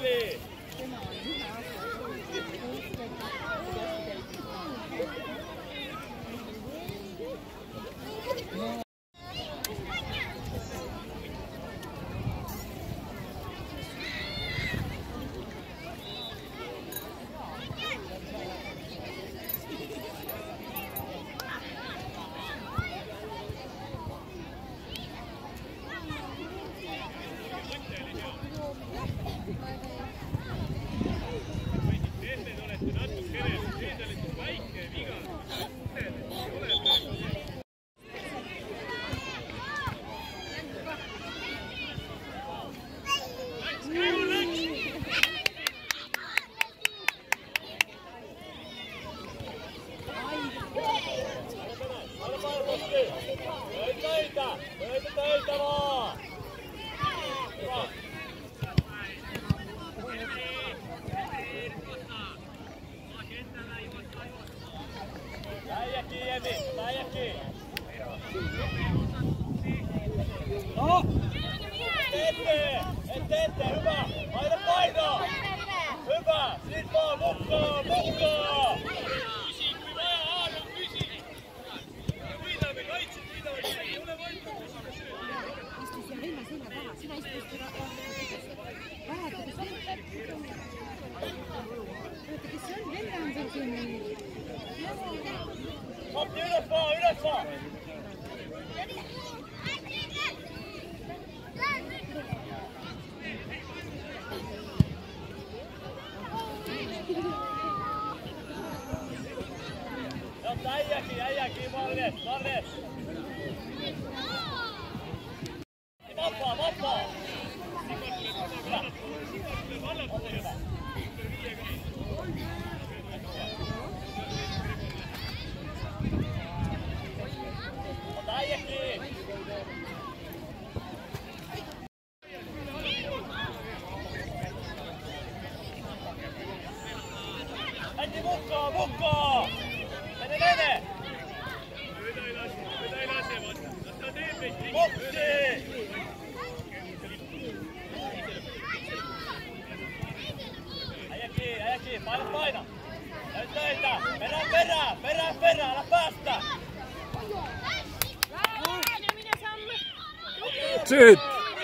kiireeli! Ette, hyvä! Aina paino! Hyvä! Sit vaan mukaan! Pysi, kui vaja, Aaron, pysi! Võidame, kaitset võidame! Ei ole vaja! Istu siia Helme selja taha, sina istu vahetada seda. Oota, kes see on? Helme on seal siin. Koppi üles maa! Äijäkin, Marnes! Vapaa! Ota äijäkin! Äiti mukaan! Mene! Äijäkin, paina! Töitä! Perään! Älä päästä! Shoot!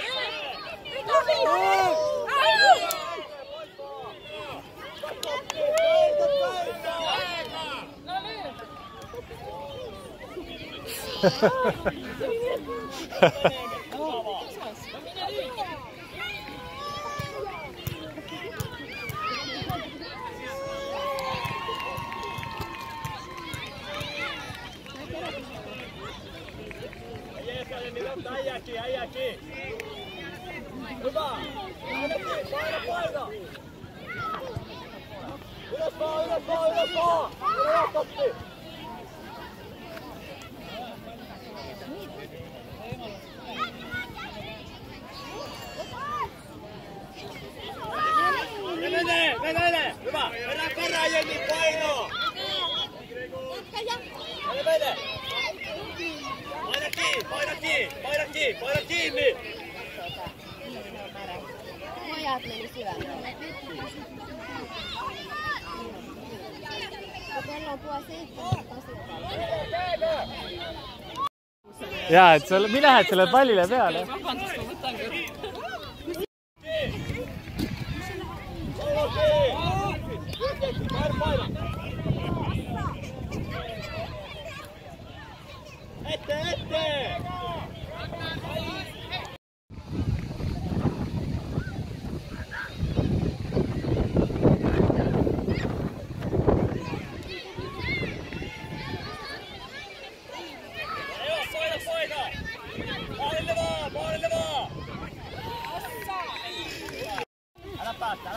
Äijäkin! Hyvä! Paina! Ylös vaan! Ylös koppi! Mene! Hyvä! Perään jengi paino! Mene! Paina kiinni! Pojat meni syömään. Kello on 6:07. Jaa, et sa lähed selle pallile peale. Vabandust, ma võtan küll. Ette! Maalille vaan! Älä päästä!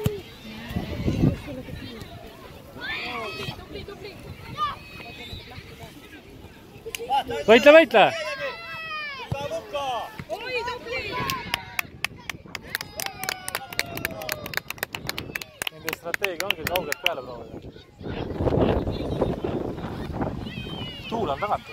Võitle! Oi, tubli! Nende strateegia ongi kaugelt peale proovida. Tuul on tagant.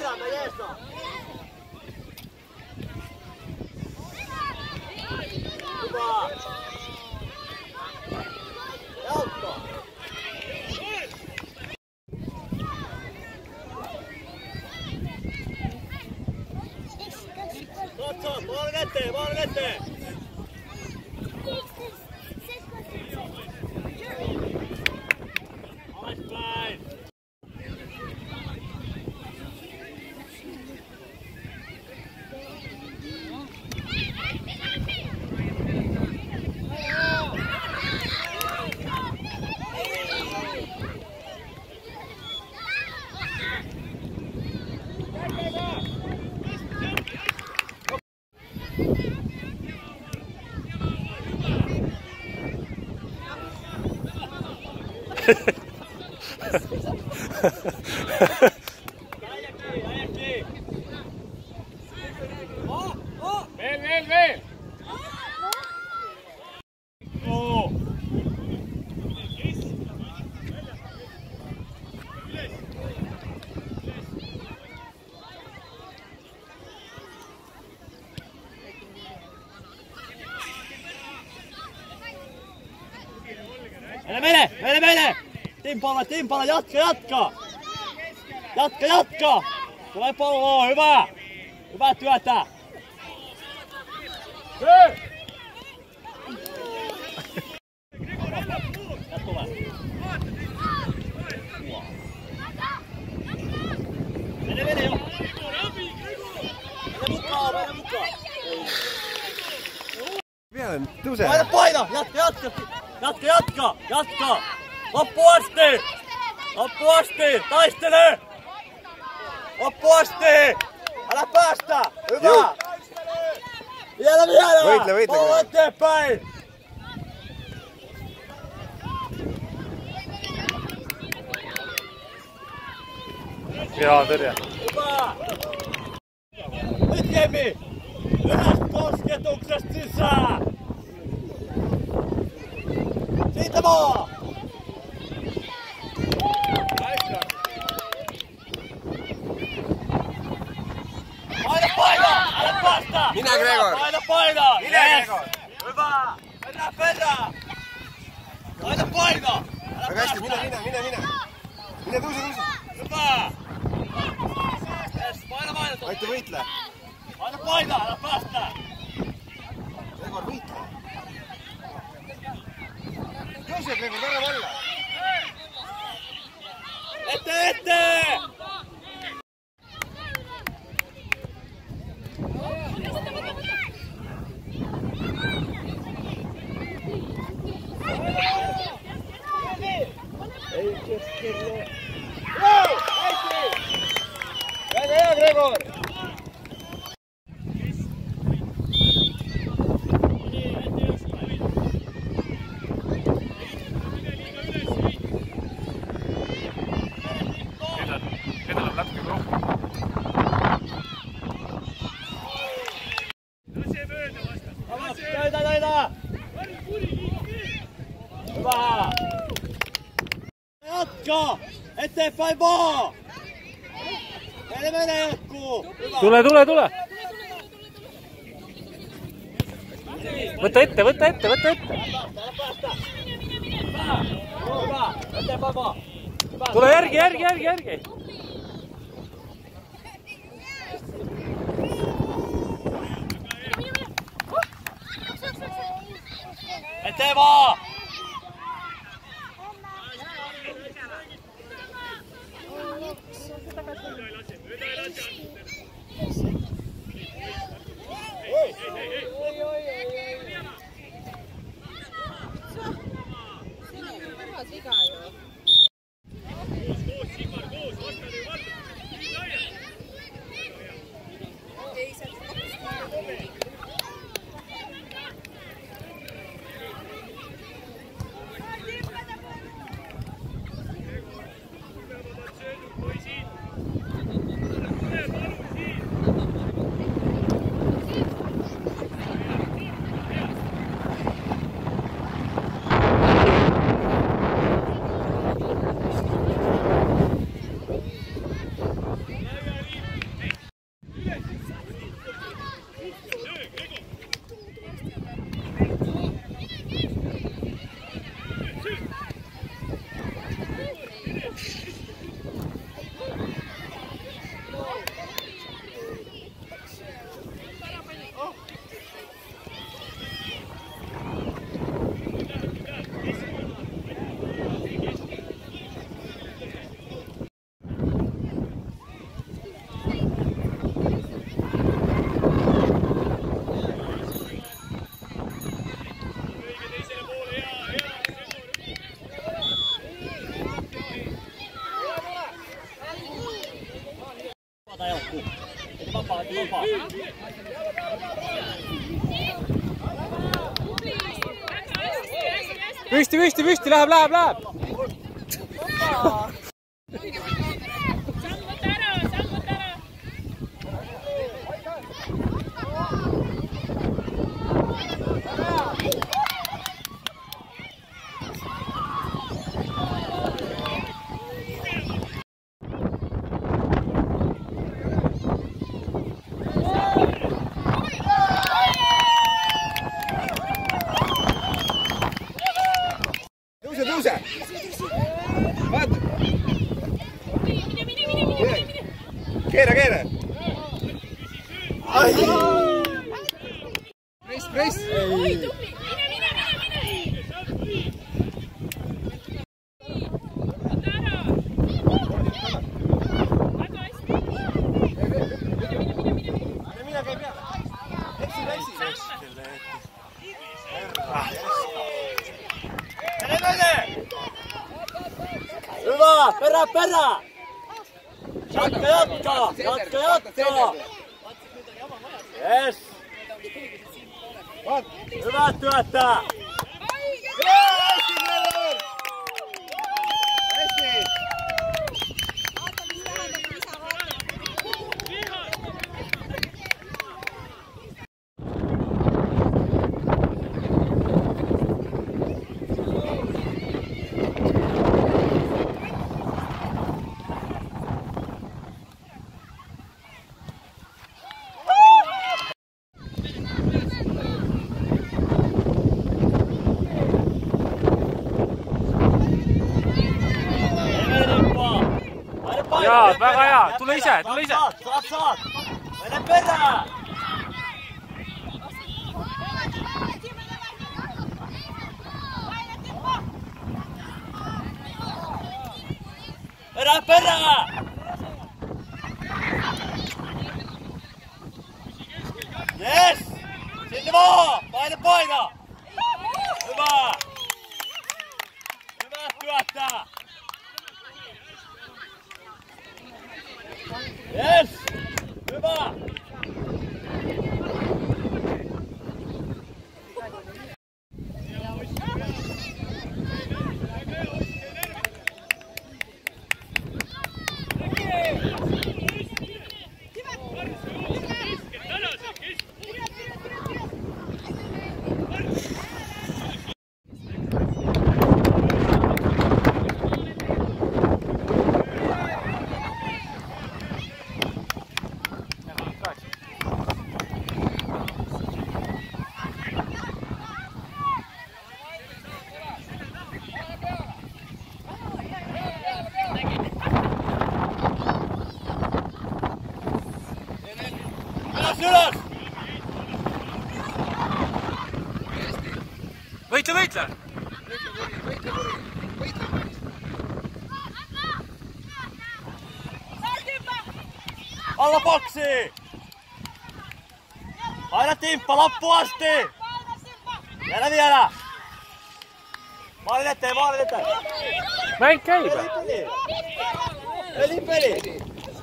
Veerame, Jeeso! Hyvä! Jaukko! Katso, maalin eteen, maalin eteen! Alaspäin! Veel! Oo! Mene! Timpala, jatka! Tulee palloa, hyvä! Hyvää työtä! Mene jo! Mene mukaan! Vielä tuse. Paina! Jatka! Loppuun asti! Taistele! Loppuun asti! Älä päästä! Hyvä! Juu. Vielä! Võitle. Pallo eteenpäin! Hea tõrje. Hyvä! Nyt Kemi! Yhdestä kosketuksesta sisään! Siitä vaan! Paina! Älä päästä! Minä, Gregor! Paina! Minä, Yes! Gregor! Hyvä! Mennään perään! Paina! Väga hästi, minä. Mine tuse. Hyvä! Yes, paina! Aitu võitle. Paina! Älä päästä! Gregor, võitle. Tõuse, Gregor, ära valla. Eteen! Ei keskelle. Joo! Väga hea, Gregor! Nüüd on natuke rohkem. Näida! Hyvä! Jatka! Eteenpäin vaan! Mene jatkuu! Hyvä! Tule! Võta ette! Älä päästä! Hyvä! Eteenpäin vaan! Tule järgi! Eteen vaan! vaba. püsti, läheb. Tõuse! Vaata! Keera! Ai! Press! oi, tubli! Mine käi peale! Eksi! Hyvä! Perä! Jatka! Yes! Hyvä työtä! Jaa, väga hea, tule ise! Saad! Mene perään! Perään! Yes! Sinne vaan! Paina! Hyvä työtä! Yes! Hyvä! Ylös! Võitle! Alla boksi! Aina timppa loppuun asti! Vielä! Maalin eteen! Mäng käib! Pelipeli!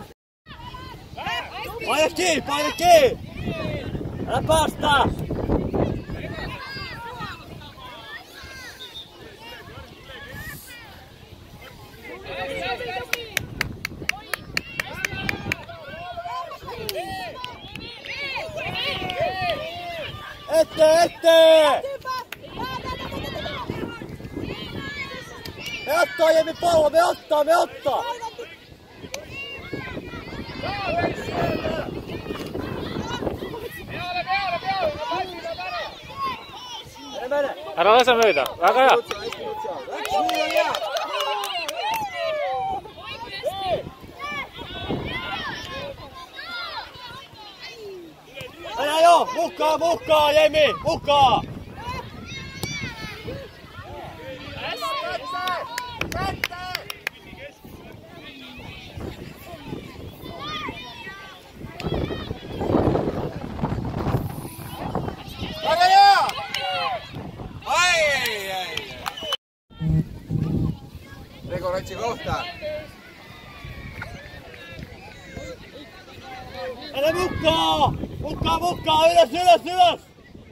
Paina kiinni! Älä päästä! Eteen! Me ottaa Jemi pallo, me ottaa! Ära lase mööda, väga hea! Mene jo! Mukaan, Jemi! Mukaan! Väga hea! Ai! Rego Ratsi kohta. Mene mukaan! Mukaan! Ylös!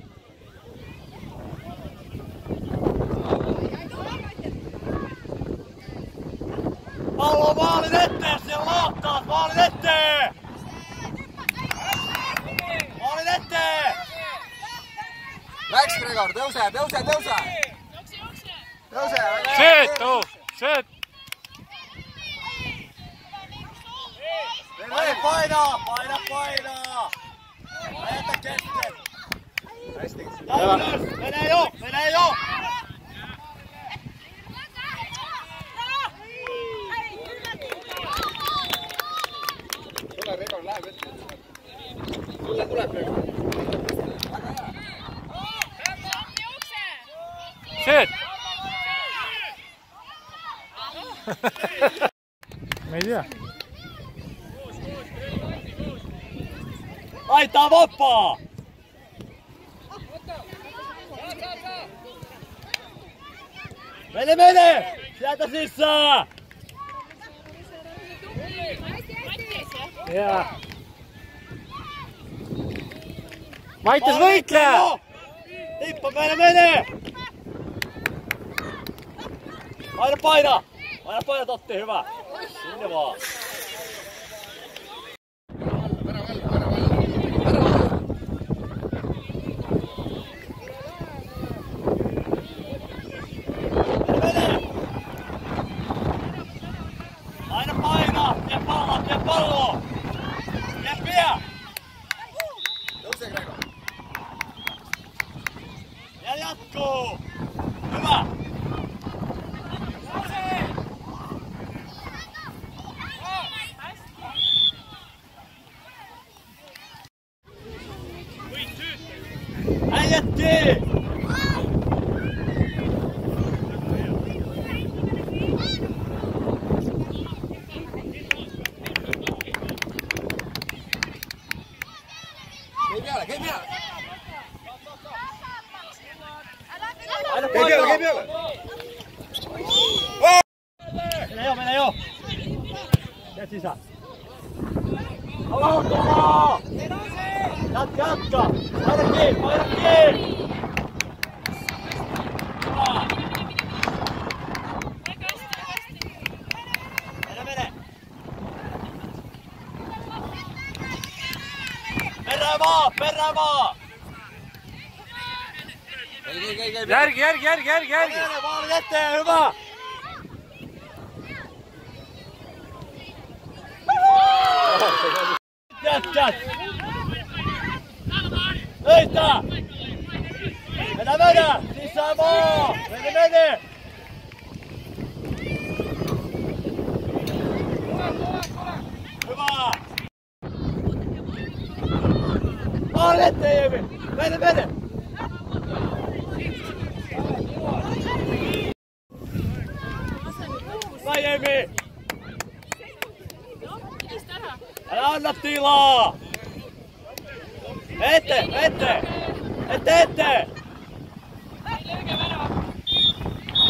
Pallo maalin eteen, siellä laakkaat! Maalin eteen! Maalin eteen! Läks, Gregor, tõuse! Tõuse! Sööt! Sööt! Paina! Ajata kesken! Hästi. Ylös! Mene jo! Tule, Gregor, läheb ette. Sulle tuleb, Gregor. Sööt! Ma ei tea. Laita vapaa! Mene! Sieltä sisään! Jaa. Maites võitle! Tippa, mene! Paina, Totti, hyvä. Sinne vaan. Aina paina! Vie palloa! Vie! Tõuse, Gregor. Ja jatkuu! Hyvä! Äijätti! Käi peale! Aina Käi paina! peale! Mene jo! Jää sisään! Alautumaa! Jatka! Paina kiinni! Mene! Perään vaan! Järgi! Maalin eteen, hyvä! Jätkät! Öitä! Mene! Sisään vaan! Mene! Hyvä! Maalin eteen, Jemi! Mene! Vai Jemi! Älä anna tilaa! Ette!